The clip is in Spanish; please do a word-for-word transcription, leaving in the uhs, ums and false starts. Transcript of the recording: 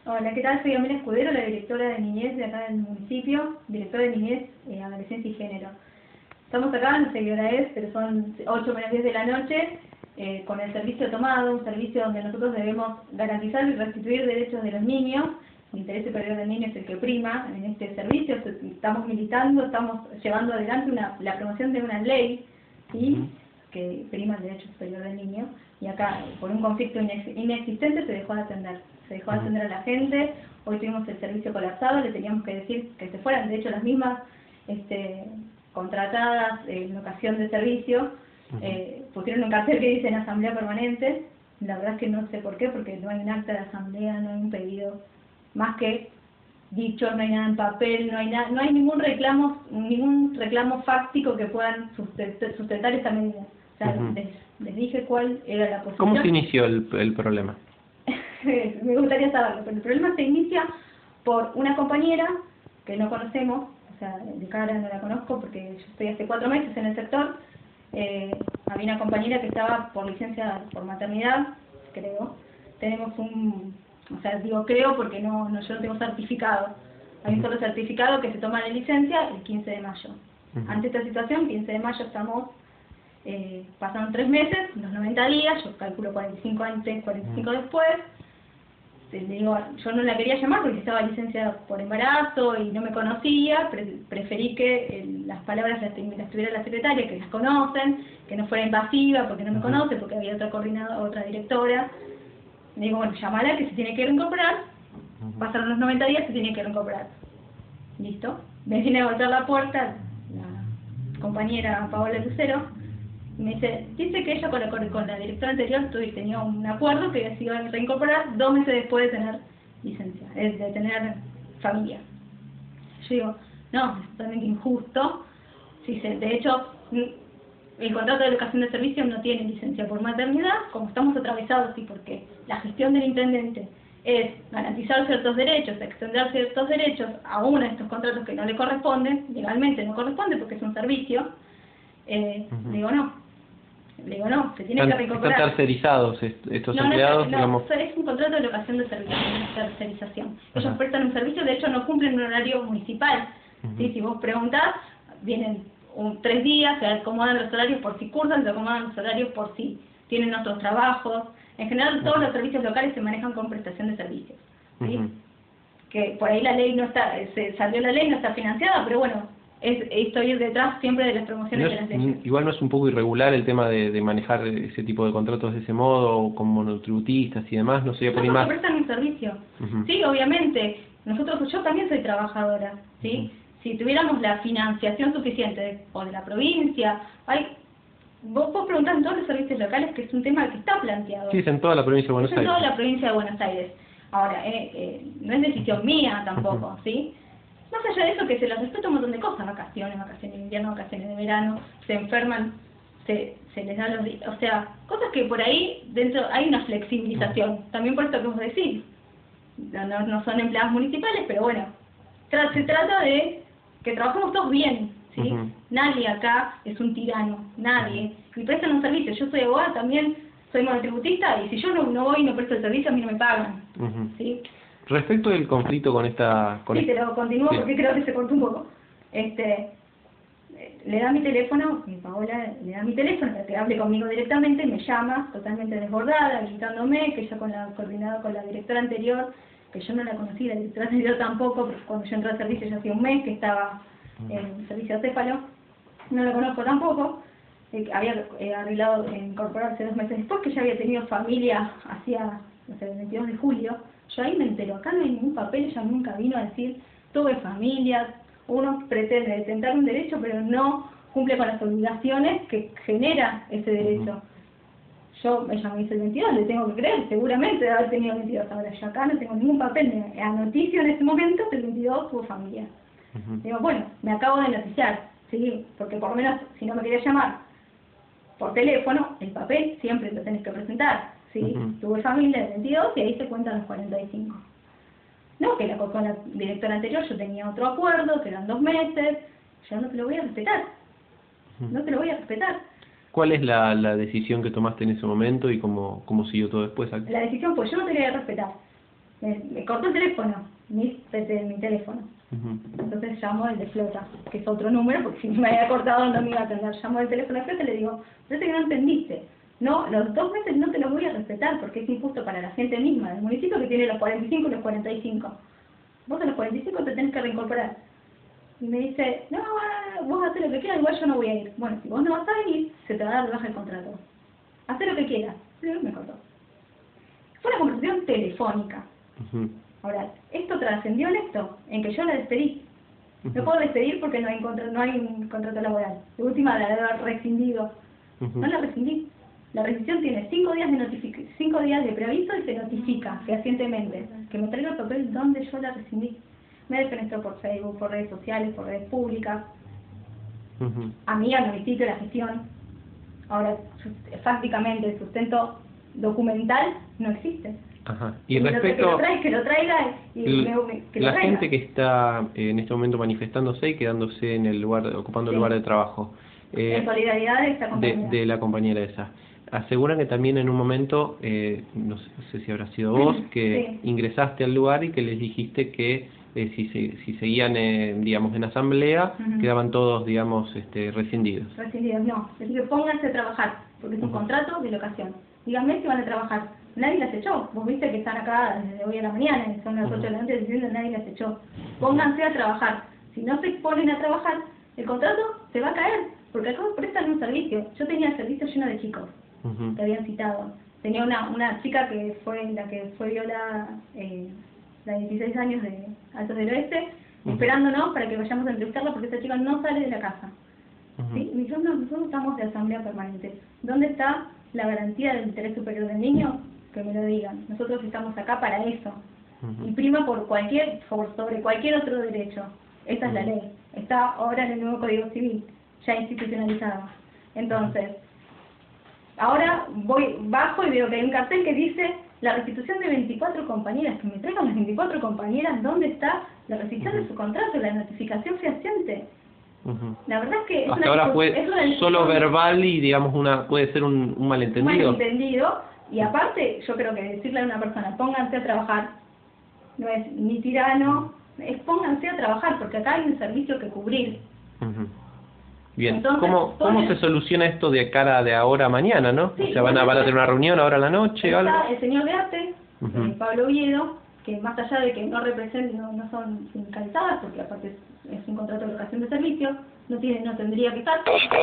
Hola, ¿qué tal? Soy Amela Escudero, la directora de niñez de acá del municipio, directora de niñez, eh, adolescencia y género. Estamos acá, no sé qué hora es, pero son ocho menos diez de la noche, eh, con el servicio tomado, un servicio donde nosotros debemos garantizar y restituir derechos de los niños. El interés superior del niño es el que prima en este servicio. Estamos militando, estamos llevando adelante una, la promoción de una ley, ¿sí?, uh-huh, que prima el derecho superior del niño, y acá, por un conflicto inex inexistente, se dejó de atender. Se dejó de atender a la gente. Hoy tuvimos el servicio colapsado, le teníamos que decir que se fueran. De hecho, las mismas este, contratadas en ocasión de servicio eh, pusieron un cartel que dice en asamblea permanente. La verdad es que no sé por qué, porque no hay un acta de asamblea, no hay un pedido, más que dicho, no hay nada en papel, no hay nada, no hay ningún reclamo, ningún reclamo fáctico que puedan sustentar, sustentar esta medida. O sea, uh-huh, les, les dije cuál era la posición. ¿Cómo se inició el, el problema? Me gustaría saberlo, pero el problema se inicia por una compañera que no conocemos, o sea, de cara no la conozco porque yo estoy hace cuatro meses en el sector. Eh, había una compañera que estaba por licencia por maternidad, creo. Tenemos un, o sea, digo creo porque no, no yo no tengo certificado. Hay un solo certificado que se toma la licencia el quince de mayo. Uh-huh. Ante esta situación, quince de mayo estamos, eh, pasaron tres meses, los noventa días, yo calculo cuarenta y cinco antes, cuarenta y cinco uh-huh, después. Le digo, yo no la quería llamar porque estaba licenciada por embarazo y no me conocía, pre preferí que eh, las palabras las, las tuviera la secretaria, que las conocen, que no fuera invasiva porque no me conoce, porque había otra coordinadora, otra directora. Le digo, bueno, llamala que se tiene que reincorporar, pasaron los noventa días, se tiene que reincorporar. ¿Listo? Me viene a golpear la puerta la compañera Paola Lucero. Me dice, dice que ella con la, con la directora anterior tenía un acuerdo que se iba a reincorporar dos meses después de tener licencia, de tener familia. Yo digo, no, es totalmente injusto. Sí, de hecho, el contrato de locación de servicio no tiene licencia por maternidad, como estamos atravesados y porque la gestión del intendente es garantizar ciertos derechos, extender ciertos derechos a uno de estos contratos que no le corresponden, legalmente no corresponde porque es un servicio, eh, uh-huh, digo no. Le digo, no, se tiene están, que reincorporar. ¿Están tercerizados estos no, empleados? No, digamos... no, es un contrato de locación de servicio, no es tercerización. Ellos Ajá, prestan un servicio, de hecho no cumplen un horario municipal. Uh-huh, ¿sí? Si vos preguntás, vienen un, tres días, se acomodan los horarios por si cursan, se acomodan los horarios por si tienen otros trabajos. En general, todos uh-huh, los servicios locales se manejan con prestación de servicios. ¿Sí? Uh-huh. Que por ahí la ley no está, se salió la ley, no está financiada, pero bueno, Es, estoy detrás siempre de las promociones no de es, las leyes. Igual no es un poco irregular el tema de, de manejar ese tipo de contratos de ese modo, con monotributistas y demás, no sé, por ahí más. prestan un servicio. Uh-huh. Sí, obviamente. Nosotros, yo también soy trabajadora, ¿sí? Uh-huh. Si tuviéramos la financiación suficiente de, o de la provincia, hay, vos, vos preguntás en todos los servicios locales, que es un tema que está planteado. Sí, es en toda la provincia de Buenos es en Aires. toda la provincia de Buenos Aires. Ahora, eh, eh, no es decisión mía tampoco, uh-huh, ¿sí? Más allá de eso, que se les respeta un montón de cosas, vacaciones, vacaciones de invierno, vacaciones de verano, se enferman, se, se les da los días, o sea, cosas que por ahí dentro hay una flexibilización, también por esto que vos decís, no, no, no son empleados municipales, pero bueno, tra se trata de que trabajemos todos bien, ¿sí? Uh-huh. Nadie acá es un tirano, nadie, y prestan un servicio. Yo soy abogada también, soy monotributista, y si yo no, no voy y no presto el servicio, a mí no me pagan, uh-huh, ¿sí? Respecto del conflicto con esta... Con sí, pero continúo porque creo que se cortó un poco. Este, le da mi teléfono, mi Paola le da mi teléfono para que hable conmigo directamente, me llama totalmente desbordada, gritándome, que ella con la coordinada con la directora anterior, que yo no la conocí, la directora anterior tampoco, porque cuando yo entré al servicio ya hacía un mes que estaba en servicio acéfalo, no la conozco tampoco, eh, había eh, arreglado eh, incorporarse dos meses después, que ya había tenido familia hacía, no sé, el veintidós de julio. Yo ahí me entero, acá no hay ningún papel, ella nunca vino a decir, tuve familia, uno pretende detentar un derecho, pero no cumple con las obligaciones que genera ese derecho. Yo, ella me dice el veintidós, le tengo que creer, seguramente de haber tenido veintidós, ahora yo acá no tengo ningún papel, me anoticio en ese momento que el veintidós tuvo familia. Uh-huh. Digo, bueno, me acabo de noticiar, sí, porque por lo menos si no me quería llamar por teléfono, el papel siempre lo tenés que presentar. ¿Sí? Uh-huh. Tuve familia de veintidós y ahí se cuentan los cuarenta y cinco. No, que la, con la directora anterior yo tenía otro acuerdo, que eran dos meses, yo no te lo voy a respetar. Uh-huh. No te lo voy a respetar. ¿Cuál es la, la decisión que tomaste en ese momento y cómo, cómo siguió todo después? La decisión pues yo no te lo voy a respetar. Me, me cortó el teléfono, mi, mi teléfono. Uh-huh. Entonces llamo el de flota, que es otro número, porque si me había cortado no me iba a atender. Llamo el teléfono de flota y le digo, parece que no entendiste. No, los dos meses no te los voy a respetar porque es injusto para la gente misma del municipio que tiene los cuarenta y cinco y los cuarenta y cinco. Vos a los cuarenta y cinco te tenés que reincorporar. Y me dice, no, vos hacés lo que quieras, igual yo no voy a ir. Bueno, si vos no vas a venir, se te va a dar de baja el contrato. Hacé lo que quieras. Y me cortó. Fue una conversación telefónica. Uh-huh. Ahora, esto trascendió en esto, en que yo la despedí. Uh-huh. No puedo despedir porque no hay, contra, no hay un contrato laboral. De última la debo haber rescindido. Uh-huh. No la rescindí. La rescisión tiene cinco días de notific cinco días de preaviso y se notifica fehacientemente que me traiga el papel donde yo la rescindí. Me defenestró por Facebook, por redes sociales, por redes públicas. Uh-huh. A mí, al municipio, la gestión. Ahora, fácticamente, el sustento documental no existe. Ajá. Y, y respecto que lo traiga, que lo traiga y el, me, que la lo traiga. gente que está eh, en este momento manifestándose y quedándose en el lugar, ocupando sí. el lugar de trabajo. Eh, en solidaridad de esta compañera. De, de la compañera esa. Aseguran que también en un momento, eh, no sé si habrá sido vos, que sí. ingresaste al lugar y que les dijiste que eh, si, se, si seguían, eh, digamos, en asamblea, uh-huh. quedaban todos, digamos, este, rescindidos. Rescindidos, no. Les dije, pónganse a trabajar, porque es un uh-huh. contrato de locación. Díganme si van a trabajar. Nadie las echó. Vos viste que están acá desde hoy a la mañana, son las uh-huh. ocho de la noche diciendo nadie las echó. Pónganse a trabajar. Si no se ponen a trabajar, el contrato se va a caer, porque acá prestan un servicio. Yo tenía el servicio lleno de chicos. Uh-huh. Que habían citado. Tenía una una chica que fue la que fue violada, eh, la dieciséis años de Altos del Oeste, uh-huh. esperándonos para que vayamos a entrevistarla porque esta chica no sale de la casa. Uh-huh. ¿Sí? Y yo, no, nosotros estamos de asamblea permanente. ¿Dónde está la garantía del interés superior del niño? Que me lo digan. Nosotros estamos acá para eso. Uh-huh. Y prima por cualquier, por sobre cualquier otro derecho. Esta uh-huh. es la ley. Está ahora en el nuevo Código Civil, ya institucionalizado. Entonces, ahora voy bajo y veo que hay un cartel que dice la restitución de veinticuatro compañeras. Que me traigan las veinticuatro compañeras, ¿dónde está la restitución uh-huh. de su contrato, la notificación fehaciente? Uh-huh. La verdad es que es hasta una, ahora fue es una solo verbal y digamos una puede ser un, un malentendido. Un malentendido, y aparte yo creo que decirle a una persona pónganse a trabajar no es ni tirano, es pónganse a trabajar porque acá hay un servicio que cubrir. Uh-huh. Bien, Entonces, ¿cómo, ¿cómo el... se soluciona esto de cara de ahora a mañana, no? Sí, o sea, van a, van a tener una reunión ahora a la noche o algo. Está el señor Beate, uh-huh. eh, Pablo Oviedo, que más allá de que no representen, no, no son sindicalizadas, porque aparte es, es un contrato de locación de servicio, no tiene, no tendría que estar.